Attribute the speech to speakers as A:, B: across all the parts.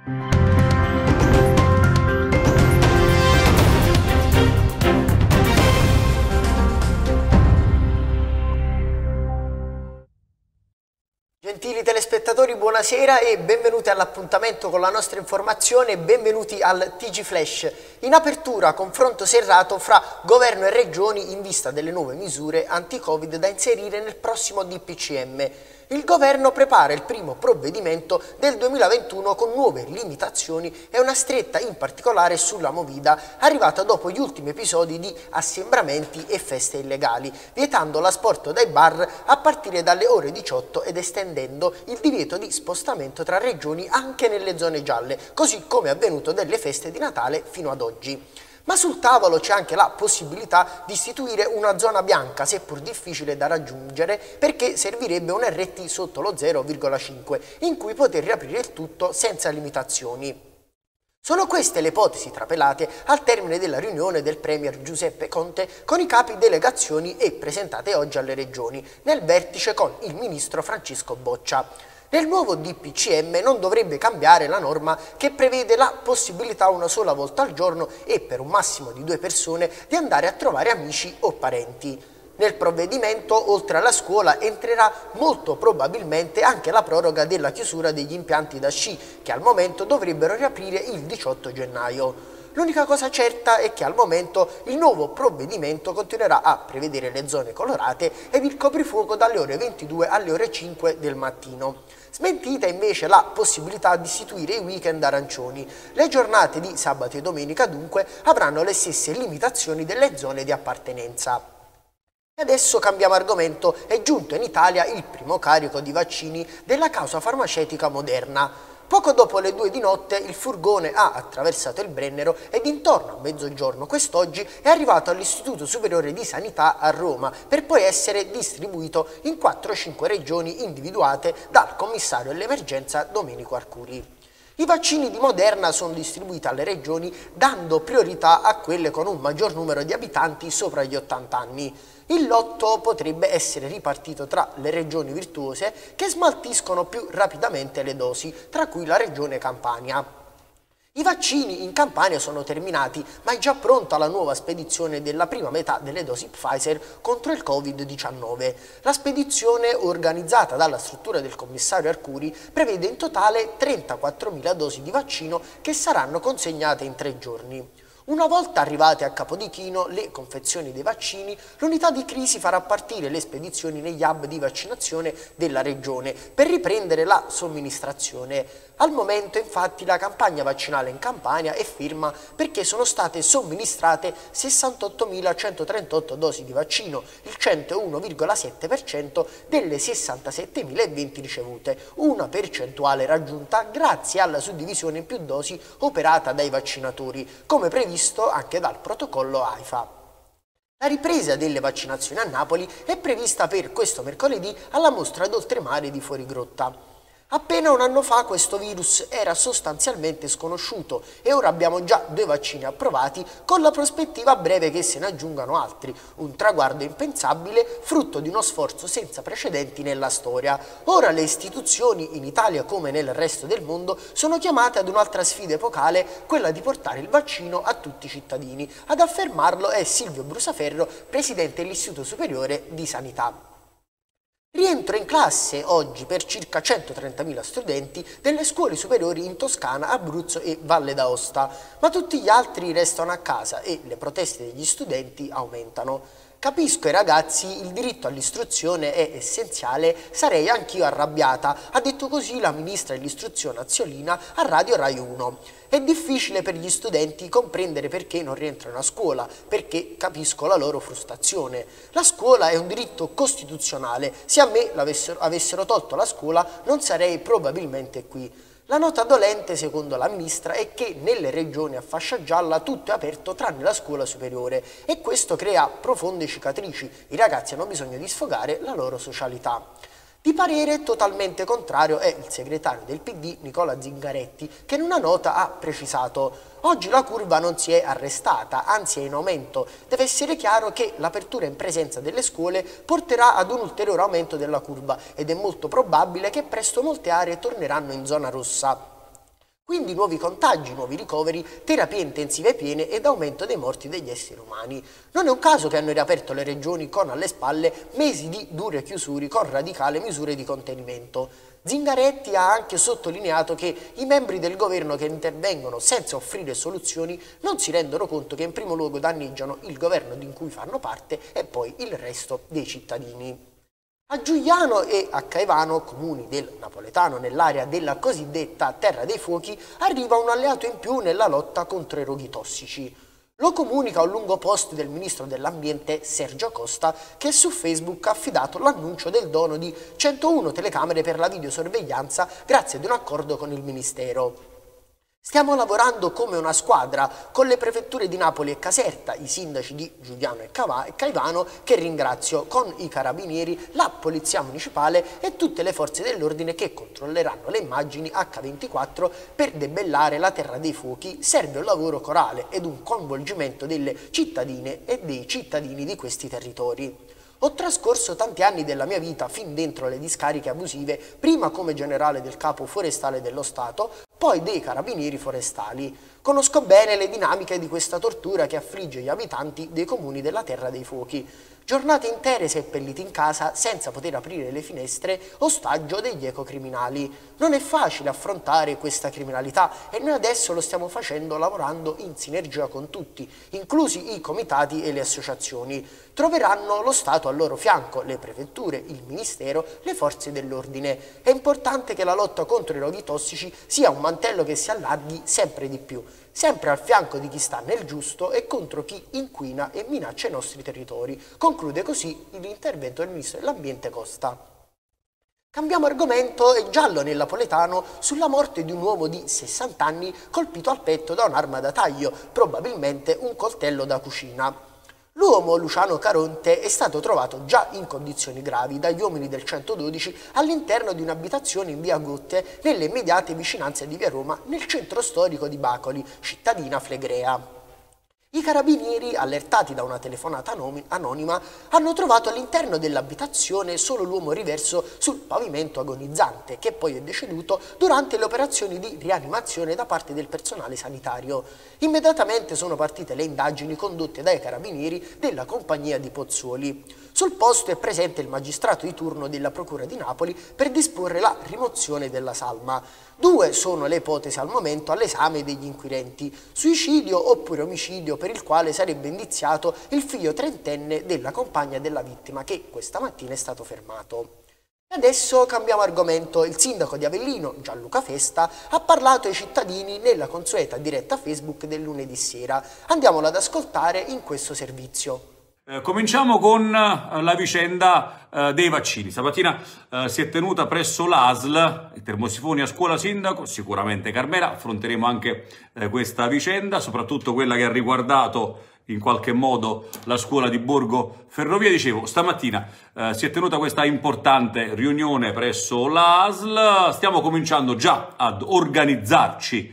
A: Gentili telespettatori, buonasera e benvenuti all'appuntamento con la nostra informazione e benvenuti al TG Flash. In apertura, confronto serrato fra governo e regioni in vista delle nuove misure anti-Covid da inserire nel prossimo DPCM. Il governo prepara il primo provvedimento del 2021 con nuove limitazioni e una stretta in particolare sulla movida arrivata dopo gli ultimi episodi di assembramenti e feste illegali, vietando l'asporto dai bar a partire dalle ore 18 ed estendendo il divieto di spostamento tra regioni anche nelle zone gialle, così come è avvenuto delle feste di Natale fino ad oggi. Ma sul tavolo c'è anche la possibilità di istituire una zona bianca, seppur difficile da raggiungere, perché servirebbe un RT sotto lo 0,5, in cui poter riaprire il tutto senza limitazioni. Sono queste le ipotesi trapelate al termine della riunione del Premier Giuseppe Conte con i capi delegazioni e presentate oggi alle regioni, nel vertice con il ministro Francesco Boccia. Nel nuovo DPCM non dovrebbe cambiare la norma che prevede la possibilità una sola volta al giorno e per un massimo di 2 persone di andare a trovare amici o parenti. Nel provvedimento, oltre alla scuola, entrerà molto probabilmente anche la proroga della chiusura degli impianti da sci, che al momento dovrebbero riaprire il 18 gennaio. L'unica cosa certa è che al momento il nuovo provvedimento continuerà a prevedere le zone colorate ed il coprifuoco dalle ore 22 alle ore 5 del mattino. Smentita invece la possibilità di istituire i weekend arancioni. Le giornate di sabato e domenica dunque avranno le stesse limitazioni delle zone di appartenenza. E adesso cambiamo argomento, è giunto in Italia il primo carico di vaccini della causa farmaceutica Moderna. Poco dopo le 2 di notte il furgone ha attraversato il Brennero ed intorno a mezzogiorno quest'oggi è arrivato all'Istituto Superiore di Sanità a Roma per poi essere distribuito in 4-5 regioni individuate dal commissario all'emergenza Domenico Arcuri. I vaccini di Moderna sono distribuiti alle regioni dando priorità a quelle con un maggior numero di abitanti sopra gli 80 anni. Il lotto potrebbe essere ripartito tra le regioni virtuose che smaltiscono più rapidamente le dosi, tra cui la regione Campania. I vaccini in Campania sono terminati, ma è già pronta la nuova spedizione della prima metà delle dosi Pfizer contro il Covid-19. La spedizione, organizzata dalla struttura del commissario Arcuri, prevede in totale 34.000 dosi di vaccino che saranno consegnate in 3 giorni. Una volta arrivate a Capodichino le confezioni dei vaccini, l'unità di crisi farà partire le spedizioni negli hub di vaccinazione della regione per riprendere la somministrazione. Al momento infatti la campagna vaccinale in Campania è ferma perché sono state somministrate 68.138 dosi di vaccino, il 101,7% delle 67.020 ricevute, una percentuale raggiunta grazie alla suddivisione in più dosi operata dai vaccinatori, come previsto anche dal protocollo AIFA. La ripresa delle vaccinazioni a Napoli è prevista per questo mercoledì alla mostra d'oltremare di Fuorigrotta. Appena un anno fa questo virus era sostanzialmente sconosciuto e ora abbiamo già 2 vaccini approvati con la prospettiva a breve che se ne aggiungano altri, un traguardo impensabile frutto di uno sforzo senza precedenti nella storia. Ora le istituzioni, in Italia come nel resto del mondo, sono chiamate ad un'altra sfida epocale, quella di portare il vaccino a tutti i cittadini. Ad affermarlo è Silvio Brusaferro, presidente dell'Istituto Superiore di Sanità. Rientro in classe oggi per circa 130.000 studenti delle scuole superiori in Toscana, Abruzzo e Valle d'Aosta, ma tutti gli altri restano a casa e le proteste degli studenti aumentano. Capisco i ragazzi, il diritto all'istruzione è essenziale, sarei anch'io arrabbiata, ha detto così la ministra dell'istruzione Azzolina a Radio Rai 1. È difficile per gli studenti comprendere perché non rientrano a scuola, perché capisco la loro frustrazione. La scuola è un diritto costituzionale, se a me avessero tolto la scuola non sarei probabilmente qui. La nota dolente, secondo la ministra, è che nelle regioni a fascia gialla tutto è aperto tranne la scuola superiore e questo crea profonde cicatrici. I ragazzi hanno bisogno di sfogare la loro socialità. Di parere totalmente contrario è il segretario del PD Nicola Zingaretti, che in una nota ha precisato: oggi la curva non si è arrestata, anzi è in aumento. Deve essere chiaro che l'apertura in presenza delle scuole porterà ad un ulteriore aumento della curva ed è molto probabile che presto molte aree torneranno in zona rossa. Quindi nuovi contagi, nuovi ricoveri, terapie intensive piene ed aumento dei morti degli esseri umani. Non è un caso che hanno riaperto le regioni con alle spalle mesi di dure chiusure con radicali misure di contenimento. Zingaretti ha anche sottolineato che i membri del governo che intervengono senza offrire soluzioni non si rendono conto che in primo luogo danneggiano il governo di cui fanno parte e poi il resto dei cittadini. A Giugliano e a Caivano, comuni del napoletano nell'area della cosiddetta Terra dei Fuochi, arriva un alleato in più nella lotta contro i roghi tossici. Lo comunica un lungo post del ministro dell'ambiente Sergio Costa, che su Facebook ha affidato l'annuncio del dono di 101 telecamere per la videosorveglianza grazie ad un accordo con il ministero. Stiamo lavorando come una squadra con le prefetture di Napoli e Caserta, i sindaci di Giugliano e Caivano, che ringrazio, con i carabinieri, la polizia municipale e tutte le forze dell'ordine che controlleranno le immagini H24 per debellare la Terra dei Fuochi. Serve un lavoro corale ed un coinvolgimento delle cittadine e dei cittadini di questi territori. Ho trascorso tanti anni della mia vita fin dentro le discariche abusive, prima come generale del capo forestale dello Stato, poi dei carabinieri forestali. Conosco bene le dinamiche di questa tortura che affligge gli abitanti dei comuni della Terra dei Fuochi. Giornate intere seppelliti in casa senza poter aprire le finestre, ostaggio degli ecocriminali. Non è facile affrontare questa criminalità e noi adesso lo stiamo facendo lavorando in sinergia con tutti, inclusi i comitati e le associazioni. Troveranno lo Stato al loro fianco, le prefetture, il Ministero, le forze dell'ordine. È importante che la lotta contro i roghi tossici sia un mantello che si allarghi sempre di più, sempre al fianco di chi sta nel giusto e contro chi inquina e minaccia i nostri territori. Conclude così l'intervento del ministro dell'ambiente Costa. Cambiamo argomento e giallo nel napoletano sulla morte di un uomo di 60 anni colpito al petto da un'arma da taglio, probabilmente un coltello da cucina. L'uomo, Luciano Caronte, è stato trovato già in condizioni gravi dagli uomini del 112 all'interno di un'abitazione in via Gotte, nelle immediate vicinanze di via Roma, nel centro storico di Bacoli, cittadina flegrea. I carabinieri, allertati da una telefonata anonima, hanno trovato all'interno dell'abitazione solo l'uomo riverso sul pavimento agonizzante, che poi è deceduto durante le operazioni di rianimazione da parte del personale sanitario. Immediatamente sono partite le indagini condotte dai carabinieri della compagnia di Pozzuoli. Sul posto è presente il magistrato di turno della Procura di Napoli per disporre la rimozione della salma. 2 sono le ipotesi al momento all'esame degli inquirenti: suicidio oppure omicidio, per il quale sarebbe indiziato il figlio trentenne della compagna della vittima, che questa mattina è stato fermato. Adesso cambiamo argomento. Il sindaco di Avellino, Gianluca Festa, ha parlato ai cittadini nella consueta diretta Facebook del lunedì sera. Andiamolo ad ascoltare in questo servizio.
B: Cominciamo con la vicenda dei vaccini. Stamattina si è tenuta presso l'ASL, i termosifoni a scuola sindaco, sicuramente Carmela. Affronteremo anche questa vicenda, soprattutto quella che ha riguardato in qualche modo la scuola di Borgo Ferrovia. Dicevo, stamattina si è tenuta questa importante riunione presso l'ASL. Stiamo cominciando già ad organizzarci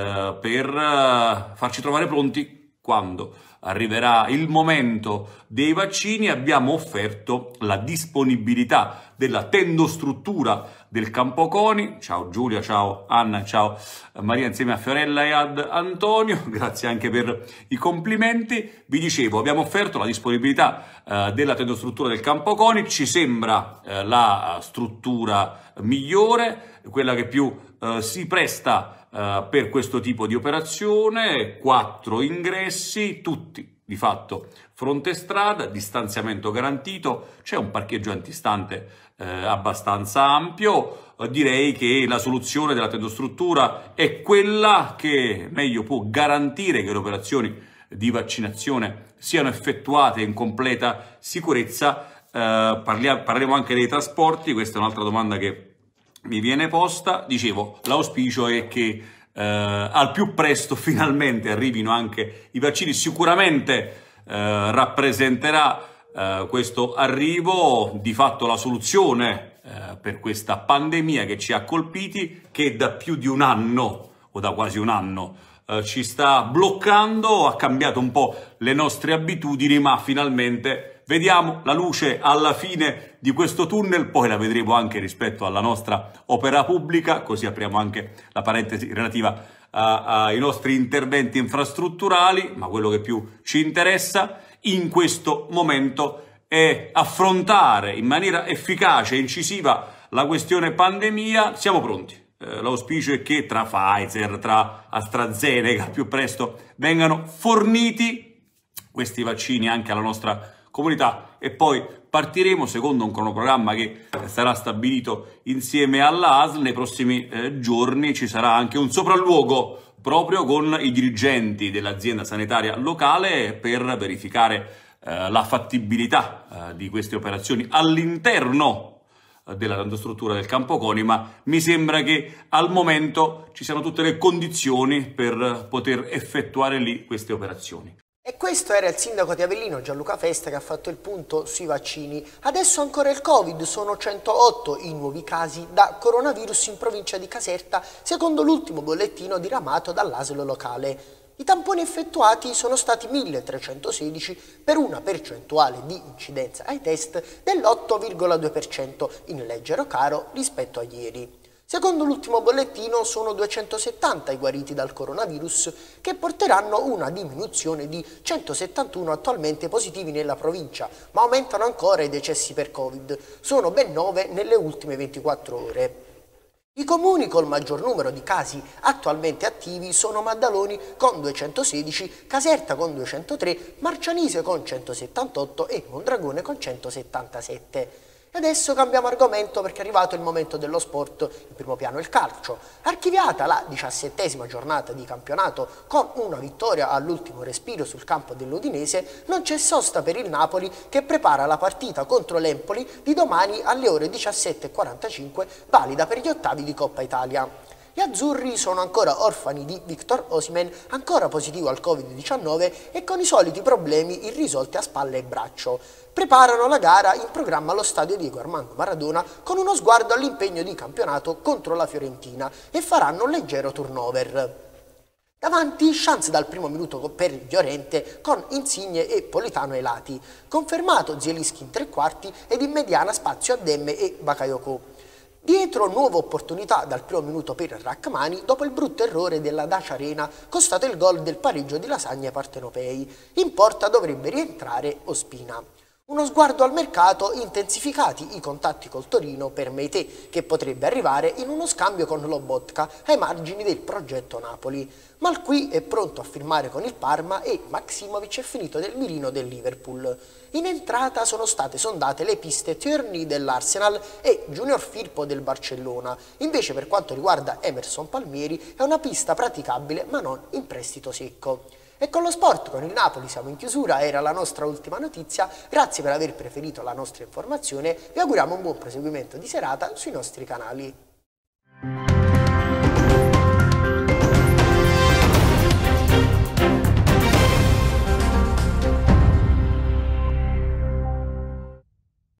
B: per farci trovare pronti quando arriverà il momento dei vaccini. Abbiamo offerto la disponibilità della tendostruttura del Campo Coni. Ciao Giulia, ciao Anna, ciao Maria, insieme a Fiorella e ad Antonio. Grazie anche per i complimenti. Vi dicevo, abbiamo offerto la disponibilità della tendostruttura del Campo Coni. Ci sembra la struttura migliore, quella che più si presta per questo tipo di operazione. 4 ingressi, tutti di fatto fronte strada, distanziamento garantito, c'è un parcheggio antistante abbastanza ampio. Direi che la soluzione della tendostruttura è quella che meglio può garantire che le operazioni di vaccinazione siano effettuate in completa sicurezza. Parleremo anche dei trasporti, questa è un'altra domanda che mi viene posta. Dicevo, l'auspicio è che al più presto finalmente arrivino anche i vaccini. Sicuramente rappresenterà questo arrivo di fatto la soluzione per questa pandemia che ci ha colpiti, che da più di un anno o da quasi un anno ci sta bloccando, ha cambiato un po' le nostre abitudini, ma finalmente vediamo la luce alla fine di questo tunnel, poi la vedremo anche rispetto alla nostra opera pubblica, così apriamo anche la parentesi relativa ai nostri interventi infrastrutturali, ma quello che più ci interessa in questo momento è affrontare in maniera efficace e incisiva la questione pandemia. Siamo pronti. L'auspicio è che tra Pfizer, tra AstraZeneca, al più presto vengano forniti questi vaccini anche alla nostra comunità e poi partiremo secondo un cronoprogramma che sarà stabilito insieme alla ASL. Nei prossimi giorni ci sarà anche un sopralluogo proprio con i dirigenti dell'azienda sanitaria locale per verificare la fattibilità di queste operazioni all'interno della struttura del Campo CONI, ma mi sembra che al momento ci siano tutte le condizioni per poter effettuare lì queste operazioni.
A: E questo era il sindaco di Avellino, Gianluca Festa, che ha fatto il punto sui vaccini. Adesso ancora il Covid, sono 108 i nuovi casi da coronavirus in provincia di Caserta, secondo l'ultimo bollettino diramato dall'ASL locale. I tamponi effettuati sono stati 1316 per una percentuale di incidenza ai test dell'8,2%, in leggero calo rispetto a ieri. Secondo l'ultimo bollettino sono 270 i guariti dal coronavirus, che porteranno una diminuzione di 171 attualmente positivi nella provincia, ma aumentano ancora i decessi per Covid, sono ben 9 nelle ultime 24 ore. I comuni col maggior numero di casi attualmente attivi sono Maddaloni con 216, Caserta con 203, Marcianise con 178 e Mondragone con 177. E adesso cambiamo argomento perché è arrivato il momento dello sport. In primo piano il calcio. Archiviata la 17ª giornata di campionato con una vittoria all'ultimo respiro sul campo dell'Udinese, non c'è sosta per il Napoli che prepara la partita contro l'Empoli di domani alle ore 17:45, valida per gli ottavi di Coppa Italia. Gli azzurri sono ancora orfani di Victor Osimhen, ancora positivo al Covid-19 e con i soliti problemi irrisolti a spalle e braccio. Preparano la gara in programma allo stadio Diego Armando Maradona con uno sguardo all'impegno di campionato contro la Fiorentina e faranno un leggero turnover. Davanti chance dal primo minuto per il Llorente con Insigne e Politano ai lati, confermato Zielinski in tre quarti ed in mediana spazio a Demme e Bakayoko. Dietro nuova opportunità dal primo minuto per Rachmani dopo il brutto errore della Dacia Arena, costato il gol del pareggio di Lasagna ai partenopei. In porta dovrebbe rientrare Ospina. Uno sguardo al mercato, intensificati i contatti col Torino per Meité, che potrebbe arrivare in uno scambio con Lobotka ai margini del progetto Napoli. Malqui è pronto a firmare con il Parma e Maksimovic è finito nel mirino del Liverpool. In entrata sono state sondate le piste Tierney dell'Arsenal e Junior Firpo del Barcellona. Invece per quanto riguarda Emerson Palmieri è una pista praticabile ma non in prestito secco. E con lo sport, con il Napoli siamo in chiusura, era la nostra ultima notizia, grazie per aver preferito la nostra informazione, vi auguriamo un buon proseguimento di serata sui nostri canali.